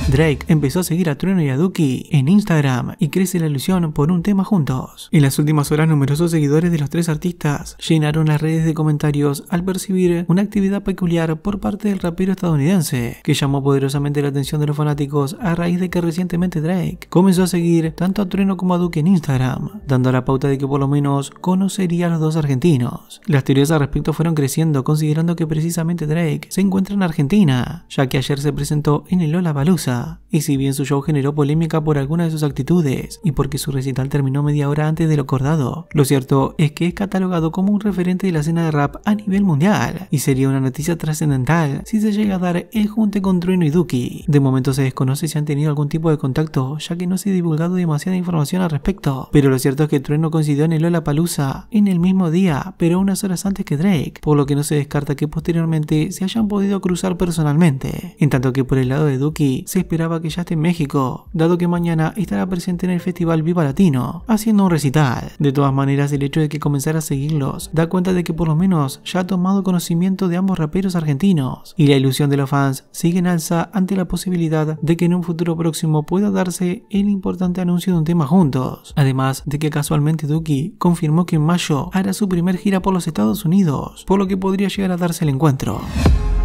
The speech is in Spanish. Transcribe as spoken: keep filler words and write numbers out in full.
Drake empezó a seguir a Trueno y a Duki en Instagram y crece la ilusión por un tema juntos. En las últimas horas, numerosos seguidores de los tres artistas llenaron las redes de comentarios al percibir una actividad peculiar por parte del rapero estadounidense, que llamó poderosamente la atención de los fanáticos a raíz de que recientemente Drake comenzó a seguir tanto a Trueno como a Duki en Instagram, dando la pauta de que por lo menos conocería a los dos argentinos. Las teorías al respecto fueron creciendo, considerando que precisamente Drake se encuentra en Argentina, ya que ayer se presentó en el Lollapalooza. Y si bien su show generó polémica por alguna de sus actitudes y porque su recital terminó media hora antes de lo acordado, lo cierto es que es catalogado como un referente de la escena de rap a nivel mundial y sería una noticia trascendental si se llega a dar el junte con Trueno y Duki. De momento se desconoce si han tenido algún tipo de contacto, ya que no se ha divulgado demasiada información al respecto, pero lo cierto es que Trueno coincidió en el Lollapalooza en el mismo día, pero unas horas antes que Drake, por lo que no se descarta que posteriormente se hayan podido cruzar personalmente, en tanto que por el lado de Duki se esperaba que ya esté en México, dado que mañana estará presente en el festival Viva Latino, haciendo un recital. De todas maneras, el hecho de que comenzara a seguirlos da cuenta de que por lo menos ya ha tomado conocimiento de ambos raperos argentinos, y la ilusión de los fans sigue en alza ante la posibilidad de que en un futuro próximo pueda darse el importante anuncio de un tema juntos, además de que casualmente Duki confirmó que en mayo hará su primer gira por los Estados Unidos, por lo que podría llegar a darse el encuentro.